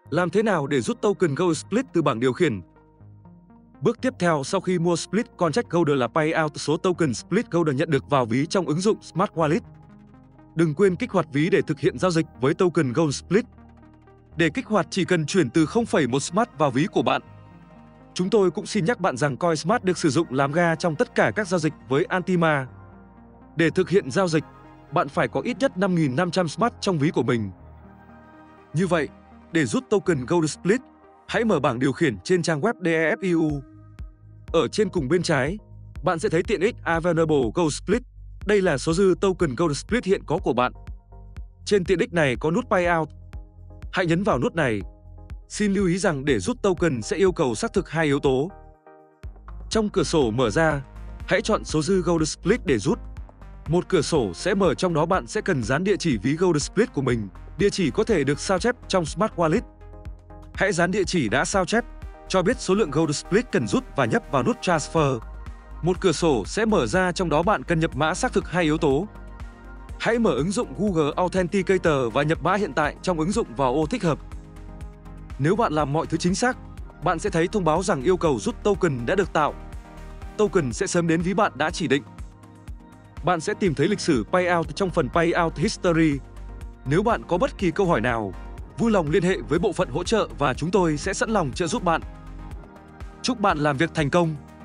Làm thế nào để rút token Gold Split từ bảng điều khiển? Bước tiếp theo sau khi mua Split Contract Gold là payout số token Split Gold nhận được vào ví trong ứng dụng Smart Wallet. Đừng quên kích hoạt ví để thực hiện giao dịch với token Gold Split. Để kích hoạt chỉ cần chuyển từ 0,1 Smart vào ví của bạn. Chúng tôi cũng xin nhắc bạn rằng coin Smart được sử dụng làm ga trong tất cả các giao dịch với Antima. Để thực hiện giao dịch, bạn phải có ít nhất 5.500 Smart trong ví của mình. Như vậy, để rút token Gold Split, hãy mở bảng điều khiển trên trang web DEFIU. Ở trên cùng bên trái, bạn sẽ thấy tiện ích Available Gold Split. Đây là số dư token Gold Split hiện có của bạn. Trên tiện ích này có nút Payout. Hãy nhấn vào nút này. Xin lưu ý rằng để rút token sẽ yêu cầu xác thực hai yếu tố. Trong cửa sổ mở ra, hãy chọn số dư Gold Split để rút. Một cửa sổ sẽ mở, trong đó bạn sẽ cần dán địa chỉ ví Gold Split của mình. Địa chỉ có thể được sao chép trong Smart Wallet. Hãy dán địa chỉ đã sao chép, cho biết số lượng Gold Split cần rút và nhấp vào nút Transfer. Một cửa sổ sẽ mở ra, trong đó bạn cần nhập mã xác thực hai yếu tố. Hãy mở ứng dụng Google Authenticator và nhập mã hiện tại trong ứng dụng vào ô thích hợp. Nếu bạn làm mọi thứ chính xác, bạn sẽ thấy thông báo rằng yêu cầu rút token đã được tạo. Token sẽ sớm đến ví bạn đã chỉ định. Bạn sẽ tìm thấy lịch sử Payout trong phần Payout History. Nếu bạn có bất kỳ câu hỏi nào, vui lòng liên hệ với bộ phận hỗ trợ và chúng tôi sẽ sẵn lòng trợ giúp bạn. Chúc bạn làm việc thành công!